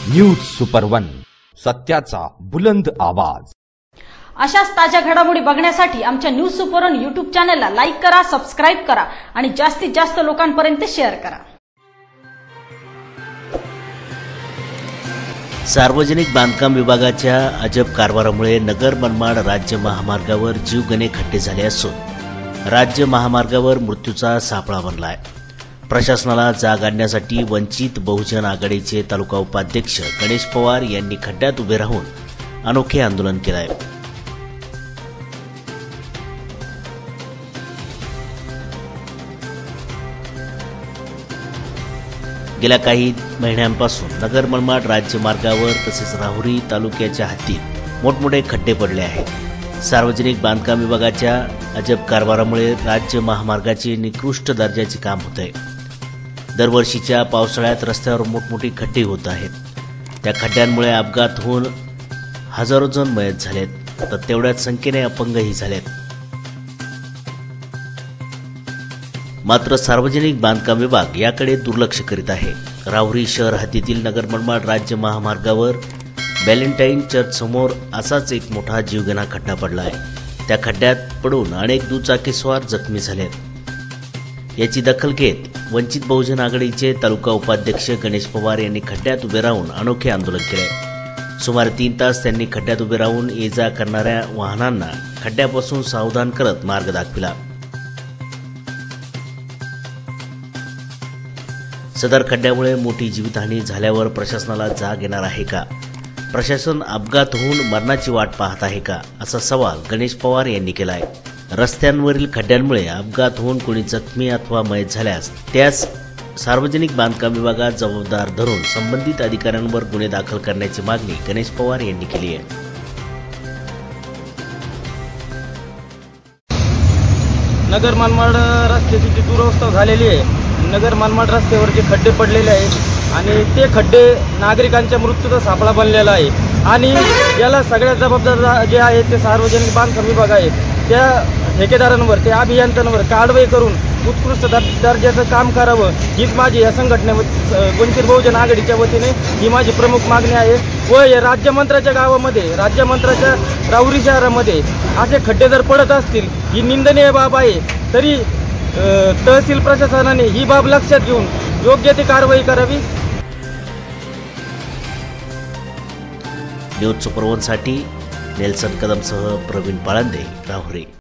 News super one, सत्याचा बुलंद आवाज। अशाच ताज्या घडामोडी बघण्यासाठी आमच्या न्यूज सुपर वन YouTube चॅनलला लाईक करा, सबस्क्राइब करा आणि जास्तीत जास्त लोकांपर्यंत शेअर करा। सार्वजनिक बांधकाम विभागाच्या अजब कारभारामुळे नगर मनमाड राज्य महामार्गावर जीवघेणे खड्डे झाले असून राज्य महामार्गावर मृत्यूचा सापळा बनलाय। प्रशासनाला जाग आणण्यासाठी वंचित बहुजन आघाडीचे तालुका उपाध्यक्ष गणेश पवार यांनी खड्ड्यात उभे राहून अनोखे आंदोलन केले आहे। गेल्या काही महिन्यांपासून नगर मनमाड राज्य मार्गावर तसेच राहुरी तालुक्याच्या हद्दीत मोठमोठे खड्डे पडले आहेत। सार्वजनिक बांधकाम विभागाच्या अजब कारभारामुळे राज्य महामार्गाचे निकृष्ट दर्जाचे काम होत आहे। दरवर्षीच्या पावसाळ्यात रस्त्यावर मोठमोठी खड्डे होत आहेत। त्या खड्ड्यांमुळे अपघात होऊन हजारो जण मयत झालेत, तर तेवढ्याच संख्येने अपंगही झालेत। मात्र सार्वजनिक बांधकाम विभाग याकडे दुर्लक्ष करीत आहे। राहुरी शहर हद्दीतील नगर मनमाड राज्य महामार्गावर व्हॅलेंटाईन चर्च समोर असाच एक मोठा जीवघेणा खड्डा पडला आहे। त्या खड्ड्यात पडून अनेक दुचाकीस्वार जखमी झालेत। याची दखल घेत वंचित बहुजन आघाडीचे तालुका उपाध्यक्ष गणेश पवार यांनी खड्ड्यात उभे राहून अनोखे आंदोलन केले। सुमारे 3 तास त्यांनी खड्ड्यात उभे राहून ये जा करणाऱ्या वाहनांना खड्ड्यापासून सावधान करत मार्ग दाखविला। सदर खड्ड्यामुळे मोठी जीवितहानी झाल्यावर प्रशासनाला जाग येणार आहे का? प्रशासन अपघात होऊन मरणाची वाट पाहत आहे का, असा सवाल गणेश पवार यांनी केला आहे। रस्त्यांवरील खड्ड्यांमुळे अपघात होऊन कोणी जखमी अथवा मयत झाल्यास त्यास सार्वजनिक बांधकाम विभागात जबाबदार धरून संबंधित अधिकाऱ्यांवर गुन्हे दाखल करण्याची मागणी गणेश पवार यांनी केली आहे। नगर मनमाड रस्त्याची जी दुरवस्था झालेली आहे, नगर मनमाड रस्त्यावर जे खड्डे पडलेले आहेत आणि ते खड्डे नागरिकांच्या मृत्यूचा सापळा बनलेला आहे आणि याला सगळ्यात जबाबदार जे आहे ते सार्वजनिक बांधकाम विभाग आहे। त्या ठेकेदारांवर, त्या अभियंत्यांवर कारवाई करून उत्कृष्ट दर्जाचं काम करावं, हीच माझी या वंचित बहुजन आघाडीच्या वतीने ही माझी प्रमुख मागणी आहे। व राज्यमंत्र्याच्या गावामध्ये, राज्यमंत्र्याच्या राहुरी शहरामध्ये असे खड्डे जर पडत असतील, ही निंदनीय बाब आहे। तरी तहसील प्रशासनाने ही बाब लक्षात घेऊन योग्य ती कारवाई करावी। न्यूज सुपर वन साठी नेल्सन कदमसह प्रवीण पाळंदे, राहुरी।